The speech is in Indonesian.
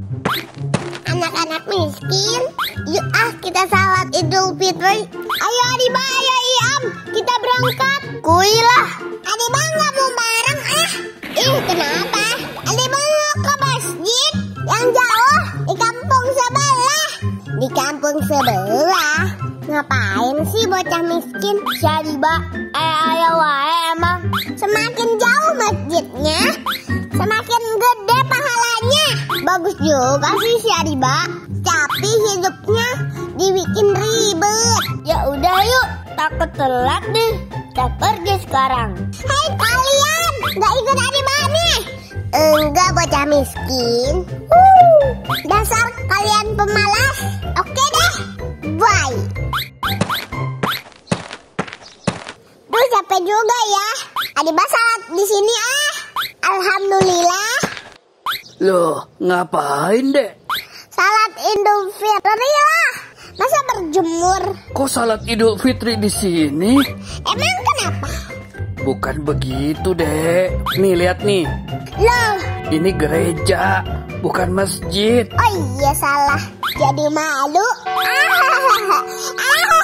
Anak-anak miskin, yuk kita salat Idul Fitri. Ayo Adiba, ayo Iam, kita berangkat. Kuilah. Adiba nggak mau bareng kenapa? Adiba mau ke masjid yang jauh di kampung sebelah. Di kampung sebelah? Ngapain sih bocah miskin? Si Adiba, ayo wae emang. Semakin jauh masjidnya, semakin gede pahalanya. Bagus juga sih si Adiba, tapi hidupnya dibikin ribet. Ya udah yuk, takut telat nih. Kita pergi sekarang. Hei kalian, nggak ikut Adiba nih? Enggak bocah miskin. Dasar kalian pemalas. Oke deh, bye. Duh capek juga ya. Adiba salat di sini Alhamdulillah. Loh, ngapain dek? Salat Idul Fitri lah. Masa berjemur? Kok salat Idul Fitri di sini? Emang kenapa? Bukan begitu dek. Nih lihat nih. Loh, ini gereja, bukan masjid. Oh iya salah. Jadi malu.